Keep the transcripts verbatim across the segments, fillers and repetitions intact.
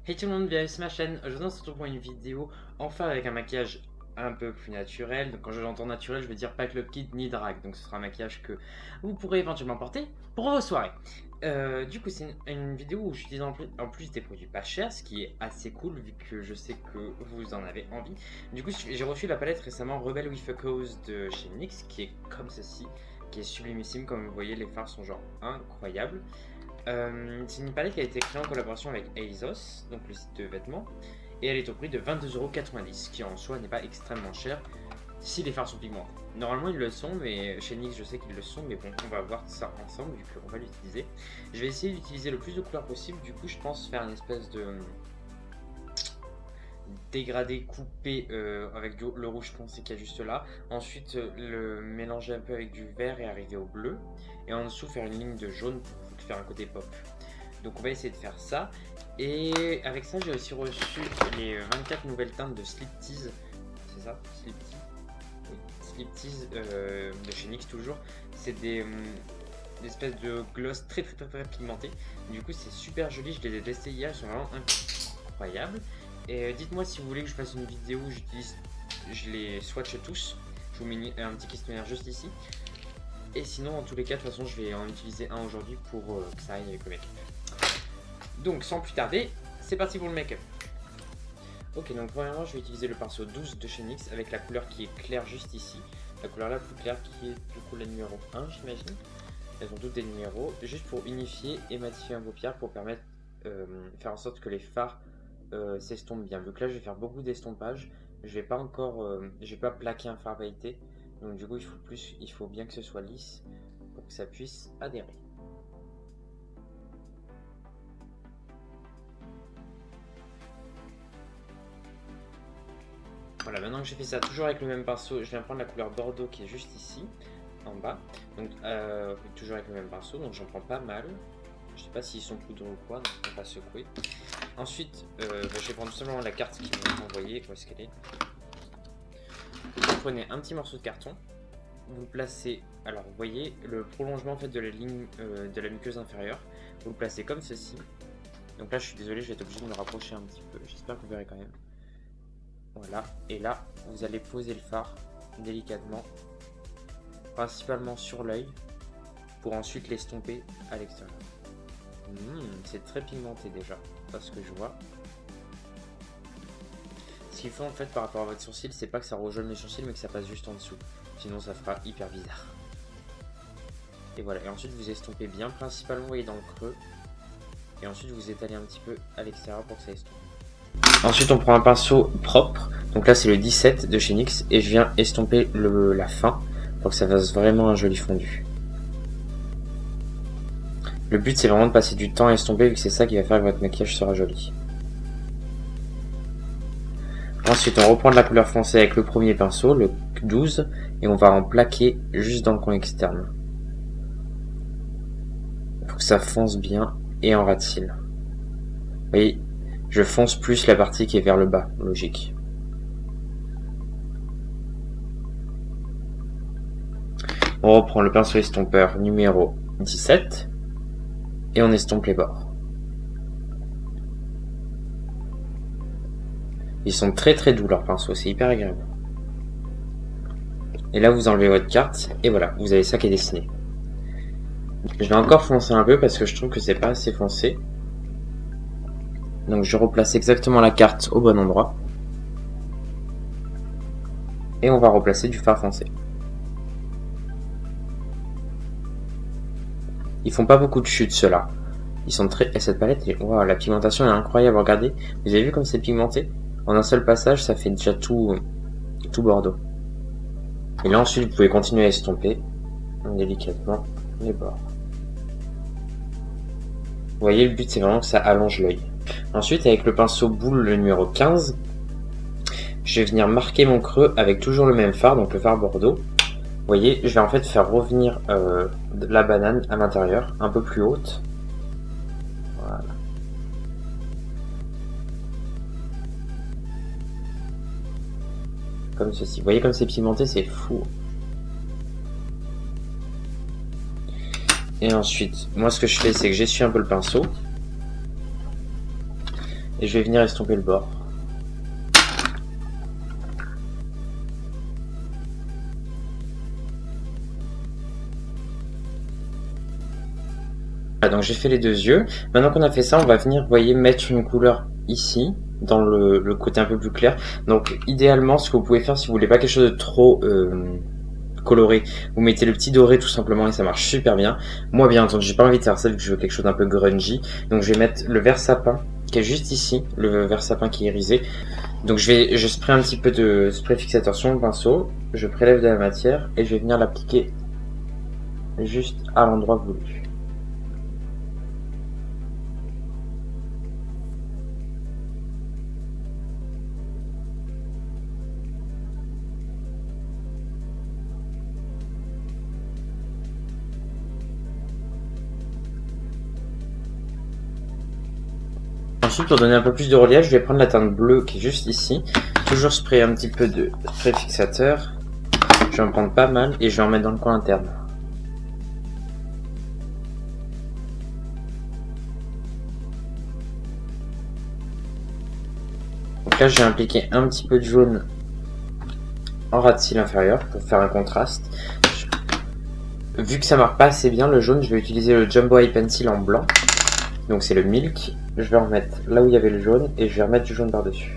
Hey tout le monde, bienvenue sur ma chaîne. Aujourd'hui on se retrouve pour une vidéo enfin avec un maquillage un peu plus naturel. Donc quand j'entends naturel, je veux dire pas club kid ni drag. Donc ce sera un maquillage que vous pourrez éventuellement porter pour vos soirées. Euh, du coup c'est une, une vidéo où j'utilise en plus, en plus des produits pas chers, ce qui est assez cool vu que je sais que vous en avez envie. Du coup j'ai reçu la palette récemment Rebel with a Cause de chez N Y X qui est comme ceci, qui est sublimissime. Comme vous voyez, les fards sont genre incroyables. Euh, c'est une palette qui a été créée en collaboration avec ASOS, donc le site de vêtements, et elle est au prix de vingt-deux euros quatre-vingt-dix, qui en soi n'est pas extrêmement cher si les fards sont pigmentés. Normalement ils le sont, mais chez N Y X je sais qu'ils le sont, mais bon, on va voir ça ensemble vu qu'on va l'utiliser. Je vais essayer d'utiliser le plus de couleurs possible. Du coup je pense faire une espèce de dégradé coupé euh, avec du, le rouge foncé qui est juste là. Ensuite euh, le mélanger un peu avec du vert et arriver au bleu, et en dessous faire une ligne de jaune pour faire un côté pop. Donc on va essayer de faire ça. Et avec ça j'ai aussi reçu les vingt-quatre nouvelles teintes de Slip Tease. C'est ça, Slip Tease, oui. Slip Tease euh, de chez N Y X toujours. C'est des, hum, des espèces de gloss très très très très pigmentés. Du coup c'est super joli, je les ai testés hier, ils sont vraiment incroyables. Et dites-moi si vous voulez que je fasse une vidéo où j'utilise, je les swatch tous. Je vous mets un petit questionnaire juste ici. Et sinon, en tous les cas, de toute façon, je vais en utiliser un aujourd'hui pour euh, que ça aille avec le make-up. Donc, sans plus tarder, c'est parti pour le make-up. Ok, donc premièrement, je vais utiliser le pinceau douze de chez N Y X avec la couleur qui est claire juste ici. La couleur la plus claire qui est du coup la numéro un, j'imagine. Elles ont toutes des numéros, juste pour unifier et matifier un paupière pour permettre, euh, faire en sorte que les fards Euh, s'estompe bien. Vu que là je vais faire beaucoup d'estompage, je vais pas encore, euh, je vais pas plaquer un fard pailleté, donc du coup il faut plus, il faut bien que ce soit lisse pour que ça puisse adhérer. Voilà, maintenant que j'ai fait ça, toujours avec le même pinceau, je viens prendre la couleur bordeaux qui est juste ici, en bas. Donc euh, toujours avec le même pinceau, donc j'en prends pas mal. Je sais pas s'ils sont poudreux ou quoi, donc on va secouer. Ensuite, euh, bah, je vais prendre tout simplement la carte qui m'a envoyée. Où est-ce qu'elle est? Vous prenez un petit morceau de carton, vous le placez. Alors, vous voyez le prolongement en fait de la ligne euh, de la muqueuse inférieure. Vous le placez comme ceci. Donc là, je suis désolé, je vais être obligé de me rapprocher un petit peu. J'espère que vous verrez quand même. Voilà. Et là, vous allez poser le fard délicatement, principalement sur l'œil, pour ensuite l'estomper à l'extérieur. Mmh, c'est très pigmenté déjà, parce que je vois. Ce qu'il faut en fait par rapport à votre sourcil, c'est pas que ça rejaune les sourcils, mais que ça passe juste en dessous. Sinon ça fera hyper bizarre. Et voilà, et ensuite vous estompez bien, principalement vous voyez dans le creux. Et ensuite vous étalez un petit peu à l'extérieur pour que ça estompe. Ensuite on prend un pinceau propre, donc là c'est le dix-sept de chez N Y X, et je viens estomper le, la fin pour que ça fasse vraiment un joli fondu. Le but c'est vraiment de passer du temps à estomper, vu que c'est ça qui va faire que votre maquillage sera joli. Ensuite on reprend de la couleur foncée avec le premier pinceau, le douze, et on va en plaquer juste dans le coin externe. Pour que ça fonce bien et en ras de cils. Vous voyez, je fonce plus la partie qui est vers le bas, logique. On reprend le pinceau estompeur numéro dix-sept. Et on estompe les bords. Ils sont très très doux leurs pinceaux, c'est hyper agréable. Et là vous enlevez votre carte, et voilà, vous avez ça qui est dessiné. Je vais encore foncer un peu parce que je trouve que c'est pas assez foncé. Donc je replace exactement la carte au bon endroit. Et on va replacer du fard foncé. Ils font pas beaucoup de chutes ceux-là. Ils sont très. Et cette palette, wow, la pigmentation est incroyable. Regardez, vous avez vu comme c'est pigmenté? En un seul passage, ça fait déjà tout, tout bordeaux. Et là ensuite, vous pouvez continuer à estomper délicatement les bords. Vous voyez, le but c'est vraiment que ça allonge l'œil. Ensuite, avec le pinceau boule, le numéro quinze, je vais venir marquer mon creux avec toujours le même fard, donc le fard bordeaux. Vous voyez, je vais en fait faire revenir euh, la banane à l'intérieur, un peu plus haute. Voilà. Comme ceci. Vous voyez comme c'est pigmenté, c'est fou. Et ensuite, moi ce que je fais, c'est que j'essuie un peu le pinceau. Et je vais venir estomper le bord. Voilà, donc j'ai fait les deux yeux. Maintenant qu'on a fait ça, on va venir, vous voyez, mettre une couleur ici, dans le, le côté un peu plus clair. Donc idéalement, ce que vous pouvez faire, si vous voulez pas quelque chose de trop euh, coloré, vous mettez le petit doré tout simplement et ça marche super bien. Moi bien entendu, j'ai pas envie de faire ça vu que je veux quelque chose d'un peu grungy. Donc je vais mettre le vert sapin qui est juste ici, le vert sapin qui est irisé. Donc je vais, je spray un petit peu de spray fixateur sur le pinceau, je prélève de la matière et je vais venir l'appliquer juste à l'endroit voulu. Ensuite, pour donner un peu plus de relief, je vais prendre la teinte bleue qui est juste ici. Toujours sprayer un petit peu de spray fixateur. Je vais en prendre pas mal et je vais en mettre dans le coin interne. Donc là, j'ai appliqué un petit peu de jaune en ras de cils inférieur pour faire un contraste. Vu que ça marche pas assez bien le jaune, je vais utiliser le Jumbo Eye Pencil en blanc. Donc c'est le Milk. Je vais en remettre là où il y avait le jaune et je vais remettre du jaune par-dessus.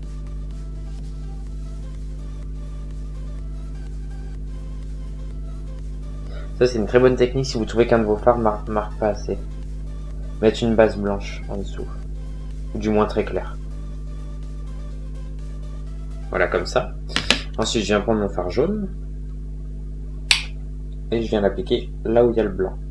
Ça c'est une très bonne technique si vous trouvez qu'un de vos fards ne mar marque pas assez. Mettre une base blanche en dessous. Ou du moins très clair. Voilà comme ça. Ensuite je viens prendre mon fard jaune. Et je viens l'appliquer là où il y a le blanc.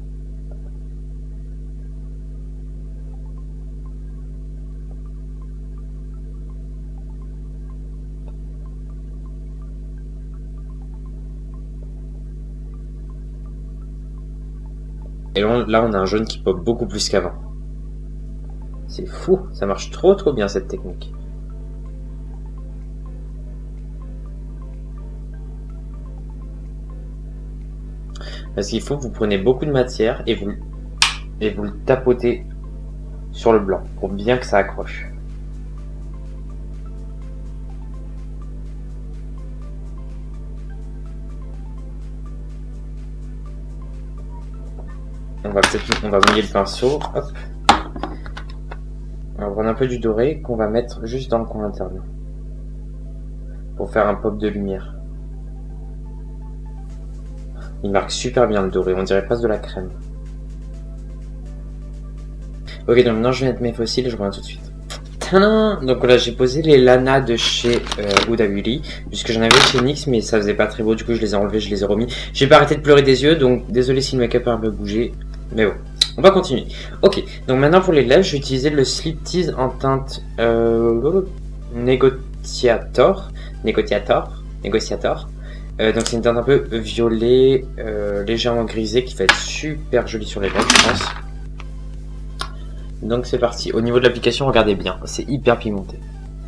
Et là, on a un jaune qui pop beaucoup plus qu'avant. C'est fou, ça marche trop trop bien cette technique. Parce qu'il faut que vous prenez beaucoup de matière et vous, et vous le tapotez sur le blanc pour bien que ça accroche. On va peut-être, on va mouiller le pinceau, hop. On va prendre un peu du doré qu'on va mettre juste dans le coin interne. Pour faire un pop de lumière. Il marque super bien le doré, on dirait presque de la crème. Ok, donc maintenant je vais mettre mes fossiles et je reviens tout de suite. Tadam! Donc là j'ai posé les Lana de chez euh, Huda Beauty, puisque j'en avais chez N Y X mais ça faisait pas très beau, du coup je les ai enlevés, je les ai remis. J'ai pas arrêté de pleurer des yeux, donc désolé si le make-up a un peu bougé, mais bon. On va continuer. Ok, donc maintenant pour les lèvres, je vais utiliser le Sleep Tease en teinte euh, Négociator. Négociator. Négociator. Euh, donc c'est une teinte un peu violet, euh, légèrement grisée, qui va être super jolie sur les lèvres, je pense. Donc c'est parti. Au niveau de l'application, regardez bien, c'est hyper pigmenté.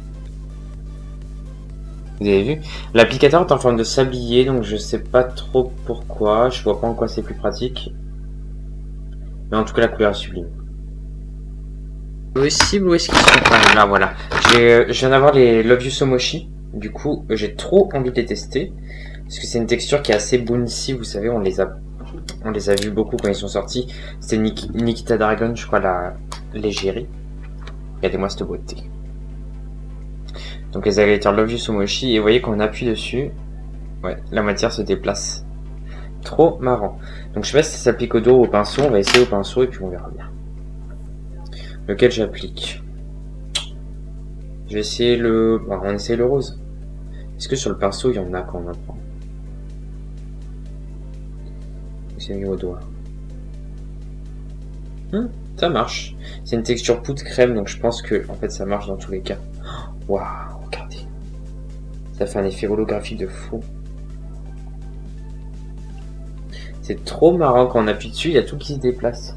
Vous avez vu? L'applicateur est en forme de sablier, donc je sais pas trop pourquoi. Je vois pas en quoi c'est plus pratique. Mais en tout cas, la couleur est sublime. Possible, où est-ce qu'ils sont? Là, voilà. Je viens d'avoir les Love You So Mochi. Du coup, j'ai trop envie de les tester. Parce que c'est une texture qui est assez bouncy, vous savez, on les a on les a vus beaucoup quand ils sont sortis. C'était Nik Nikita Dragon, je crois, la l'égérie. Regardez-moi cette beauté. Donc les highlighters Love You So Mochi, et vous voyez qu'on appuie dessus, ouais, la matière se déplace. Trop marrant. Donc je sais pas si ça s'applique au dos ou au pinceau, on va essayer au pinceau et puis on verra bien. Lequel j'applique? Je vais essayer le... Bon, on essaye le rose. Est-ce que sur le pinceau il y en a quand on en prend? C'est mis au doigt. Hum, ça marche. C'est une texture poudre crème, donc je pense que en fait ça marche dans tous les cas. Waouh, regardez. Ça fait un effet holographique de fou. C'est trop marrant quand on appuie dessus, il y a tout qui se déplace.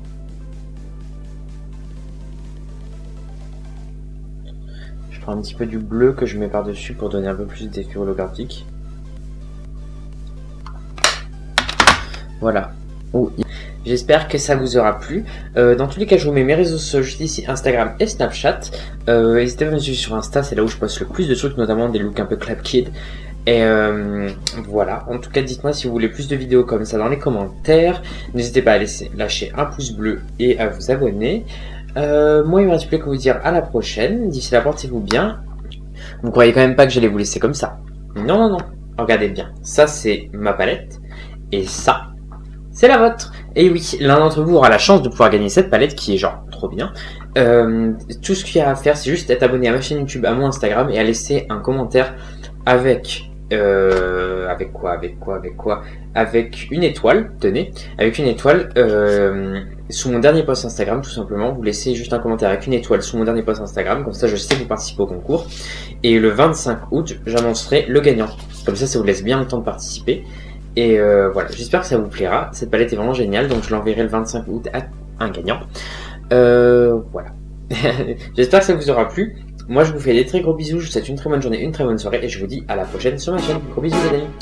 Je prends un petit peu du bleu que je mets par-dessus pour donner un peu plus d'effet holographique. Voilà. Oh, J'espère que ça vous aura plu. Euh, dans tous les cas, je vous mets mes réseaux sociaux juste ici, Instagram et Snapchat. Euh, N'hésitez pas à me suivre sur Insta, c'est là où je poste le plus de trucs, notamment des looks un peu Club Kid. Et euh, voilà, en tout cas dites-moi si vous voulez plus de vidéos comme ça dans les commentaires. N'hésitez pas à laisser, lâcher un pouce bleu et à vous abonner. Euh, moi il me reste plus qu'à vous dire à la prochaine. D'ici là, portez-vous bien. Vous croyez quand même pas que j'allais vous laisser comme ça? Non, non, non. Regardez bien, ça c'est ma palette. Et ça, c'est la vôtre. Et oui, l'un d'entre vous aura la chance de pouvoir gagner cette palette qui est genre trop bien. Euh, tout ce qu'il y a à faire, c'est juste être abonné à ma chaîne YouTube, à mon Instagram et à laisser un commentaire avec... Euh, avec quoi, avec quoi, avec quoi Avec une étoile, tenez, avec une étoile euh, sous mon dernier post Instagram, tout simplement. Vous laissez juste un commentaire avec une étoile sous mon dernier post Instagram, comme ça je sais que vous participez au concours. Et le vingt-cinq août, j'annoncerai le gagnant. Comme ça, ça vous laisse bien le temps de participer. Et euh, voilà, j'espère que ça vous plaira. Cette palette est vraiment géniale, donc je l'enverrai le vingt-cinq août à un gagnant. Euh, voilà. J'espère que ça vous aura plu. Moi, je vous fais des très gros bisous. Je vous souhaite une très bonne journée, une très bonne soirée. Et je vous dis à la prochaine sur ma chaîne. Gros bisous, les amis.